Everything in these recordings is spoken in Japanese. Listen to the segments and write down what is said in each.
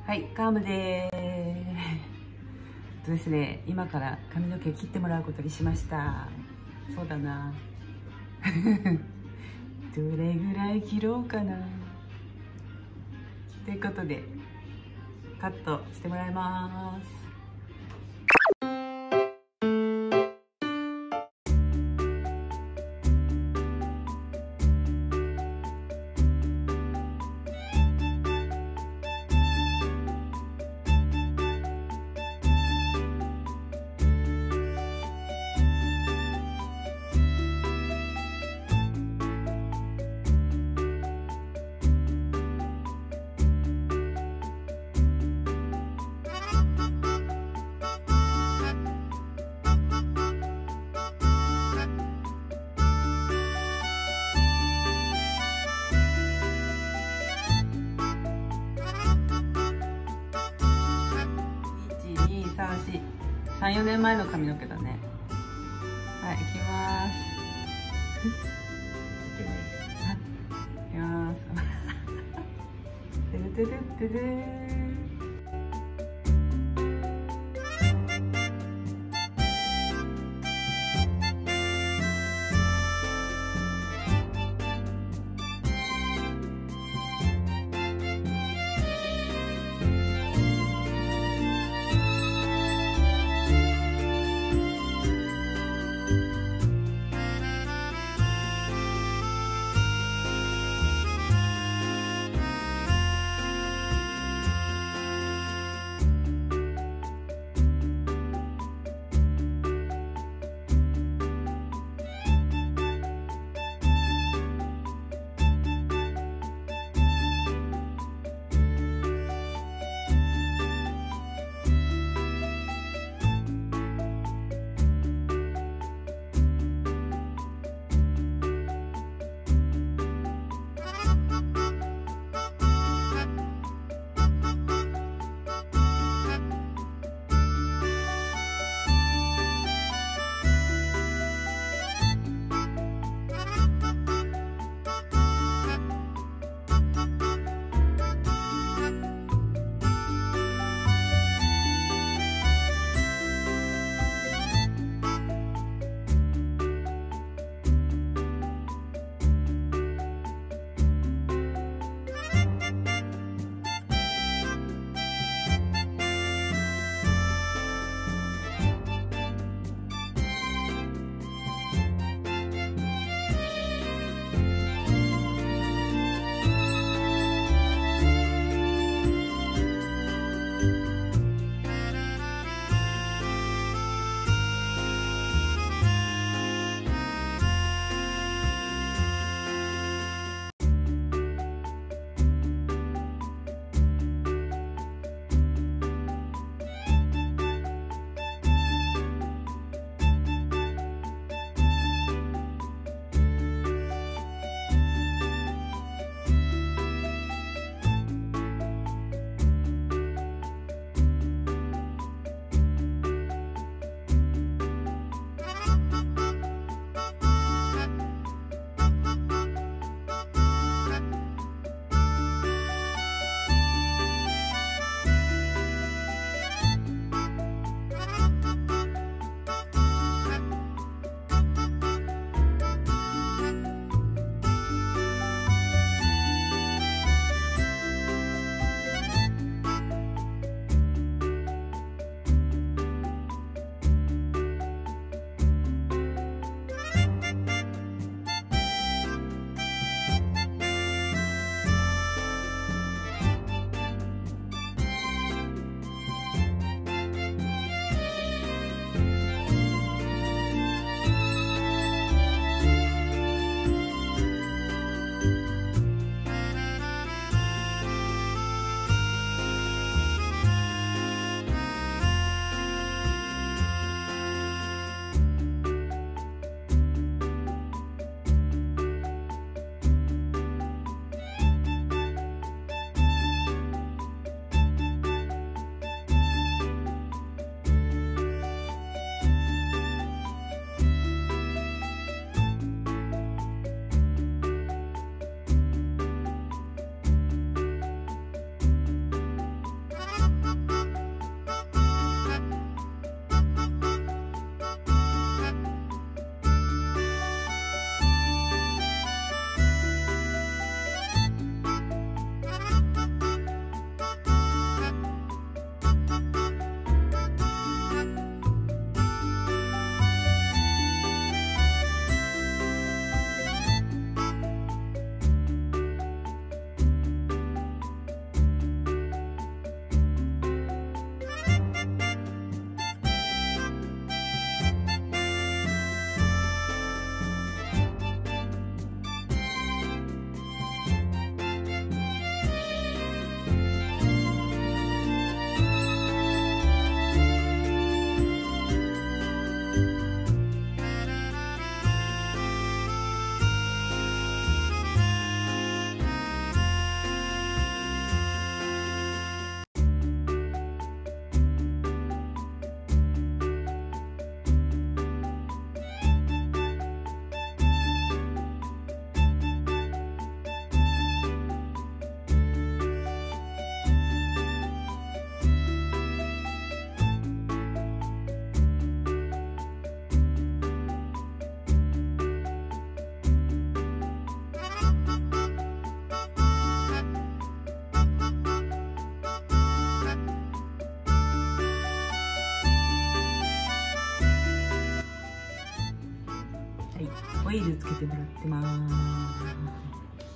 はい、カームでーす。ですね、今から髪の毛切ってもらうことにしました。そうだな。どれぐらい切ろうかな。ということで、カットしてもらいます。3、4年前の髪の毛だね。はい、行きます。いきます。てるてるてるー。 オイルつけてもらってます。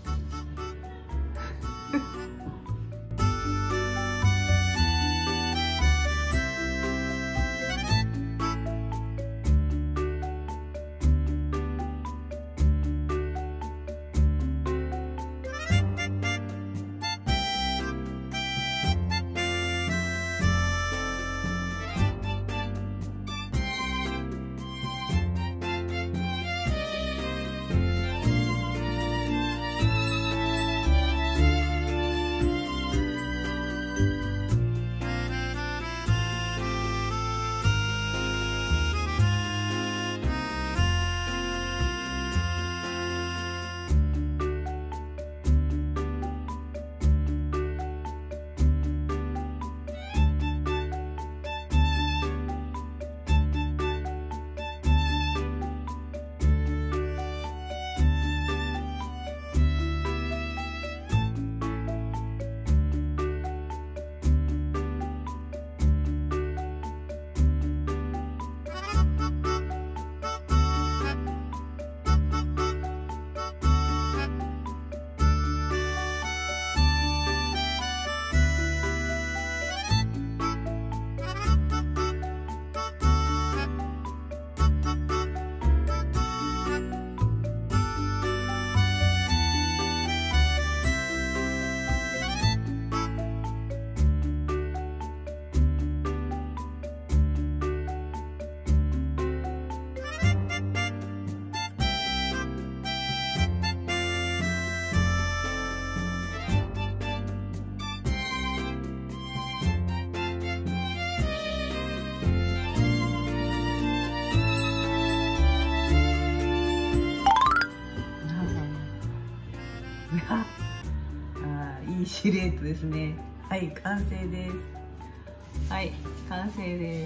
いいシルエットですね。はい、完成です。はい、完成です。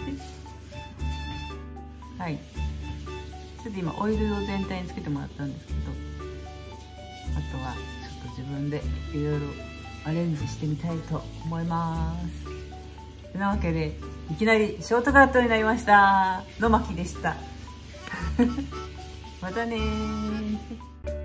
はい、ちょっと今オイルを全体につけてもらったんですけど、あとはちょっと自分でいろいろアレンジしてみたいと思います。てなわけでいきなりショートカットになりましたのまきでした。またねー。